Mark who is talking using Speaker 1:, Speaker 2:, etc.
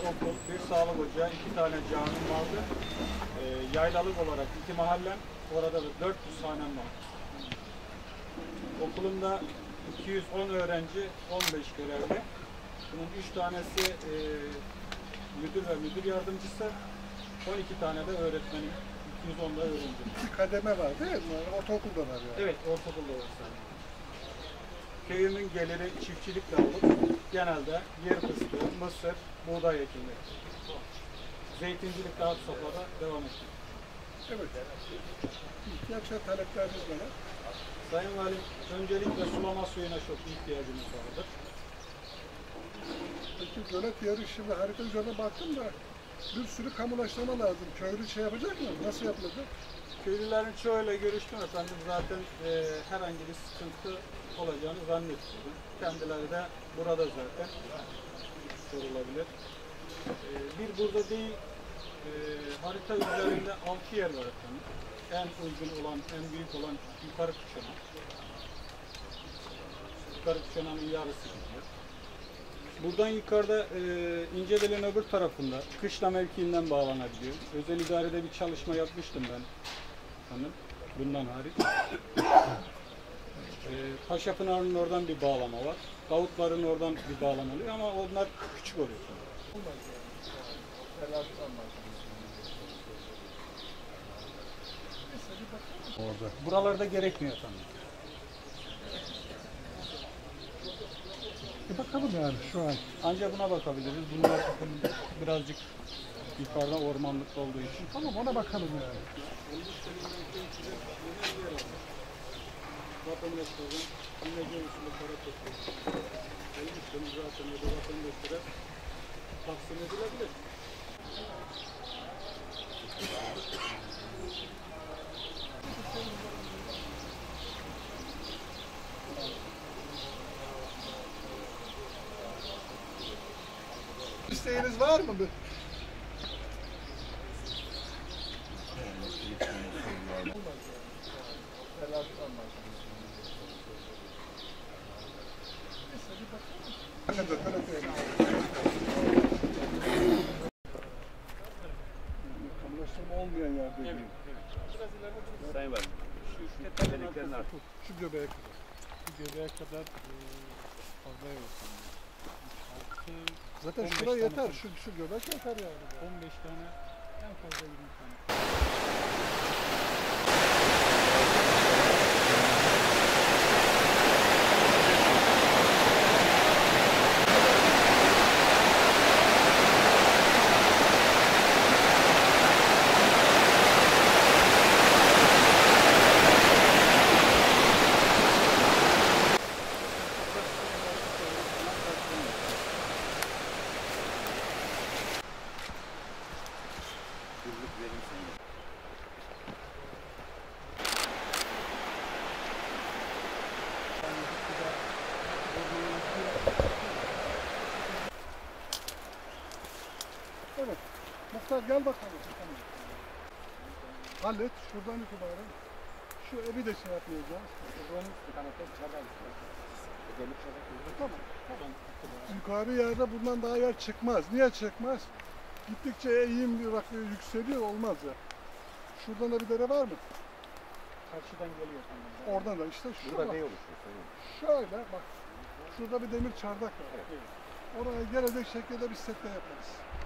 Speaker 1: okul, bir sağlık ocağı, 2 tane camim vardı. Yaylalık olarak 2 mahallem, orada da 400 hanem var. Okulumda 210 öğrenci, 15 görevli. Bunun 3 tanesi müdür ve müdür yardımcısı, 12 tane de öğretmenim, 210 da öğrenci.
Speaker 2: 2 kademe var değil mi? Ortaokulda var yani.
Speaker 1: Evet, ortaokulda var sadece. Köyümün geliri çiftçilikle olup genelde yer fıstığı, mısır, buğday ekimi. Zeytincilik daha safhada devam ediyor.
Speaker 2: Evet. İhtiyaç ve talepleriniz neler?
Speaker 1: Sayın Valim, öncelikle sulama suyuna çok ihtiyacımız vardır.
Speaker 2: Peki gölet yeri şimdi harita üzerine baktım da bir sürü kamulaştırma lazım. Köylü şey yapacak mı? Nasıl yapılacak?
Speaker 1: Köylülerin çoğuyla görüştüm efendim. Zaten herhangi bir sıkıntı olacağını zannetmiyorum. Kendileri de burada zaten sorulabilir. Bir burada değil, harita üzerinde 6 yer var efendim. En uygun olan, en büyük olan Yukarı Kuşanak. Yukarı Kuşanak'ın yarısı gidiyor. Buradan yukarıda İncebel'in öbür tarafında Kışla mevkiinden bağlanabiliyor. Özel idarede bir çalışma yapmıştım ben. Efendim, bundan hariç. Paşapınar'ın oradan bir bağlama var. Davutların oradan bir bağlama oluyor ama onlar küçük oluyor.
Speaker 2: Orada.
Speaker 1: Buralarda gerekmiyor efendim.
Speaker 2: Bakalım yani şu an.
Speaker 1: Ancak buna bakabiliriz. Bunlar birazcık yukarıda ormanlıkta olduğu için.
Speaker 2: Tamam ona bakalım yani.
Speaker 1: Vatandaşlardan imece usulü para topluyor. Elbisemiz zaten ya da vatandaşlara taksim edilebilir.
Speaker 2: İsteğiniz var mı? Kamulaştırma olmayan yerde.
Speaker 3: Sayın Valim, şu tepeliklerin artık.
Speaker 2: Şu göbeğe kadar.
Speaker 4: Bu göbeğe kadar fazla yok.
Speaker 2: Zaten
Speaker 4: 15
Speaker 2: şura
Speaker 4: tane
Speaker 2: yeter.
Speaker 4: falan.
Speaker 2: Şu göbek yeter yani.
Speaker 4: 15 tane, en fazla 20 tane.
Speaker 2: Evet. Muhtar gel bakalım. Hallet. Şuradan itibaren. Şu evi de şey yapmayacağız. Tamam. Yukarı yerde bundan daha yer çıkmaz. Niye çıkmaz? Gittikçe eğim yükseliyor, olmaz ya. Şuradan da bir dere var mı?
Speaker 1: Karşıdan geliyor.
Speaker 2: Oradan da işte şurada.
Speaker 3: Burada ne oluşuyor?
Speaker 2: Şöyle bak. Şurada bir demir çardak var. Evet. Oraya gelecek şekilde bir sette yaparız.